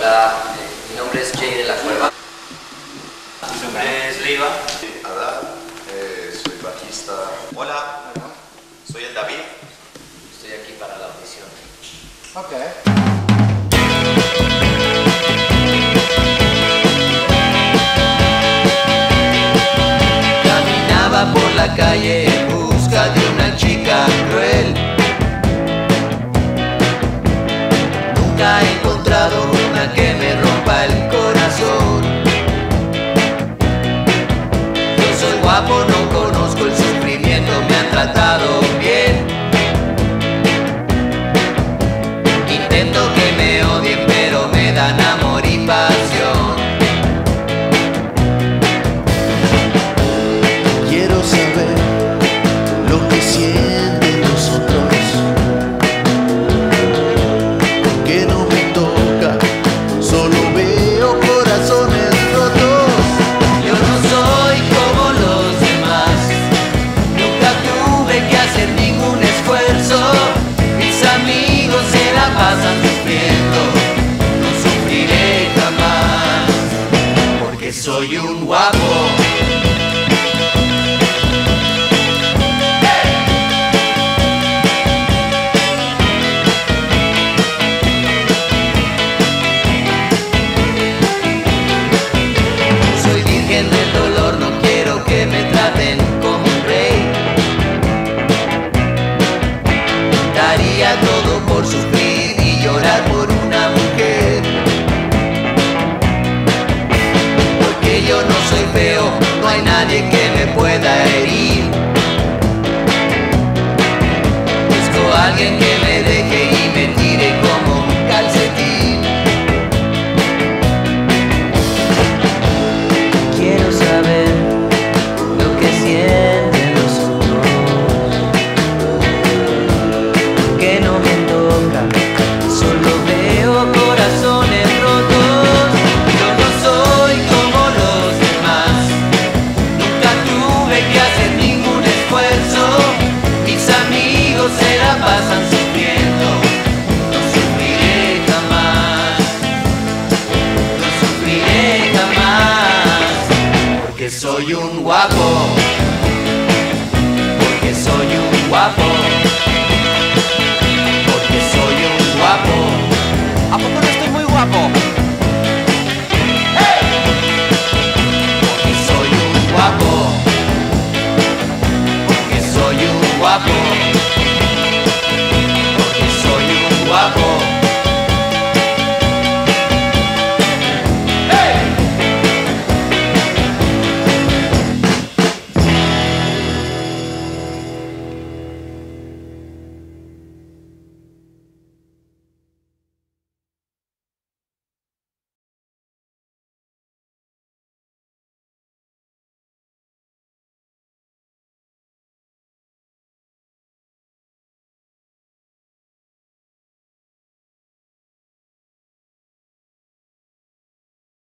Hola, mi nombre es Jay de la Cueva. Mi nombre es Leiva. Adán, soy bajista. Hola, soy el David. Estoy aquí para la audición. Caminaba por la calle en busca de una chica cruel. Nunca he encontrado una que me rompa el corazón. Yo soy guapo, no conozco el sufrimiento, me han tratado bien. Intento que me odien, pero me dan amor y pasión. Quiero saber lo que sienten los otros, que no me toca, solo veo corazones rotos. Yo no soy como los demás, nunca tuve que hacer ningún esfuerzo. Mis amigos se la pasan sufriendo, no sufriré jamás, porque soy un guapo. Soy virgen del dolor, no quiero que me traten como un rey. Daría todo por sufrir y llorar por una mujer. Porque yo no soy feo, no hay nadie que me pueda herir. Busco a alguien que me deje y me tire como un calcetín. Quiero saber lo que sienten los otros, que no me toca, solo veo corazones rotos. Yo no soy como los demás, nunca tuve que hacer ningún esfuerzo. Mis amigos se la pasan sufriendo, no sufriré jamás, no sufriré jamás, porque soy un guapo.